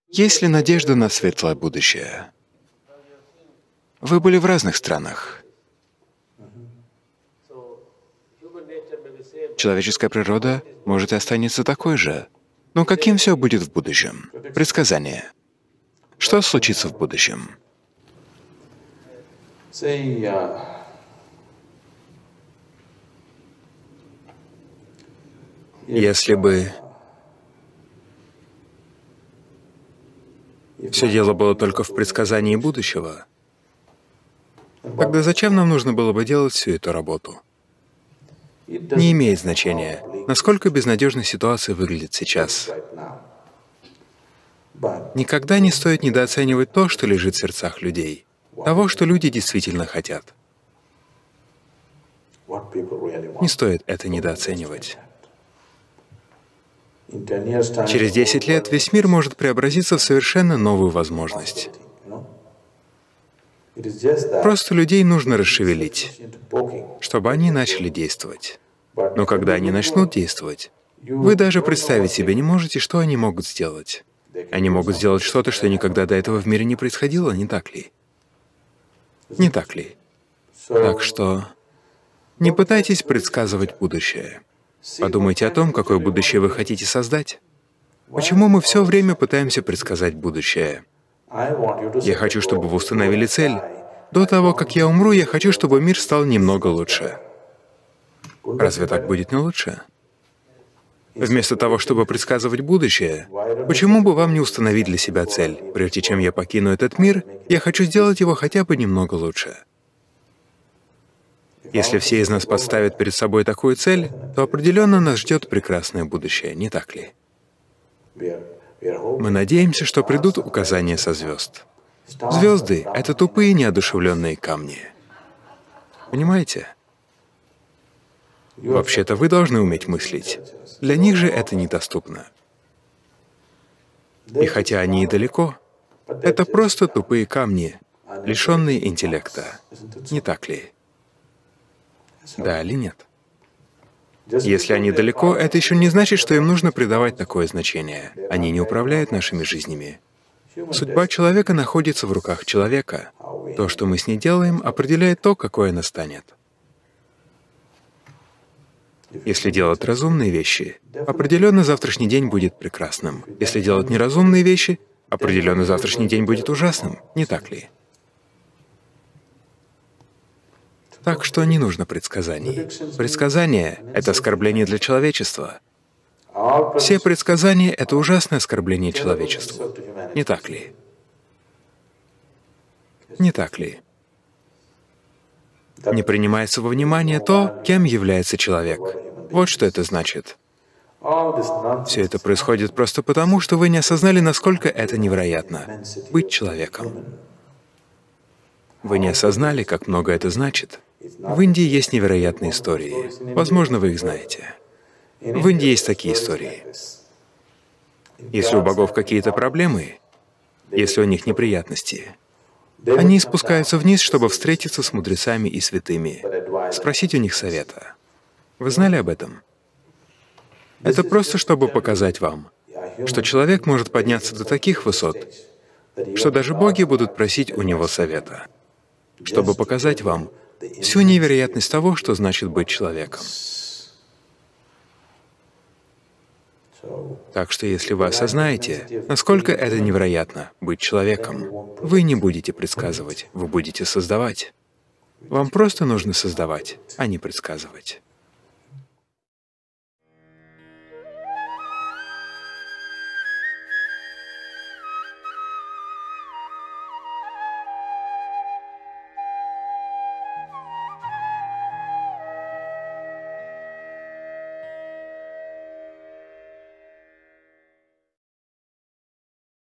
Есть ли надежда на светлое будущее? Вы были в разных странах. Человеческая природа, может, и останется такой же. Но каким все будет в будущем? Предсказание. Что случится в будущем? Если бы все дело было только в предсказании будущего, тогда зачем нам нужно было бы делать всю эту работу? Не имеет значения, насколько безнадежной ситуация выглядит сейчас. Никогда не стоит недооценивать то, что лежит в сердцах людей, того, что люди действительно хотят. Не стоит это недооценивать. Через 10 лет весь мир может преобразиться в совершенно новую возможность. Просто людей нужно расшевелить, чтобы они начали действовать. Но когда они начнут действовать, вы даже представить себе не можете, что они могут сделать. Они могут сделать что-то, что никогда до этого в мире не происходило, не так ли? Не так ли? Так что не пытайтесь предсказывать будущее. Подумайте о том, какое будущее вы хотите создать. Почему мы все время пытаемся предсказать будущее? Я хочу, чтобы вы установили цель. До того, как я умру, я хочу, чтобы мир стал немного лучше. Разве так будет не лучше? Вместо того, чтобы предсказывать будущее, почему бы вам не установить для себя цель? Прежде чем я покину этот мир, я хочу сделать его хотя бы немного лучше. Если все из нас поставят перед собой такую цель, то определенно нас ждет прекрасное будущее, не так ли? Мы надеемся, что придут указания со звезд. Звезды — это тупые, неодушевленные камни. Понимаете? Вообще-то вы должны уметь мыслить. Для них же это недоступно. И хотя они и далеко, это просто тупые камни, лишенные интеллекта. Не так ли? Да или нет? Если они далеко, это еще не значит, что им нужно придавать такое значение. Они не управляют нашими жизнями. Судьба человека находится в руках человека. То, что мы с ней делаем, определяет то, какой она станет. Если делать разумные вещи, определенно завтрашний день будет прекрасным. Если делать неразумные вещи, определенно завтрашний день будет ужасным. Не так ли? Так что не нужно предсказаний. Предсказание — это оскорбление для человечества. Все предсказания — это ужасное оскорбление человечеству. Не так ли? Не так ли? Не принимается во внимание то, кем является человек. Вот что это значит. Все это происходит просто потому, что вы не осознали, насколько это невероятно — быть человеком. Вы не осознали, как много это значит. В Индии есть невероятные истории. Возможно, вы их знаете. В Индии есть такие истории. Если у богов какие-то проблемы, если у них неприятности, они спускаются вниз, чтобы встретиться с мудрецами и святыми, спросить у них совета. Вы знали об этом? Это просто чтобы показать вам, что человек может подняться до таких высот, что даже боги будут просить у него совета, чтобы показать вам всю невероятность того, что значит быть человеком. Так что если вы осознаете, насколько это невероятно — быть человеком, вы не будете предсказывать, вы будете создавать. Вам просто нужно создавать, а не предсказывать.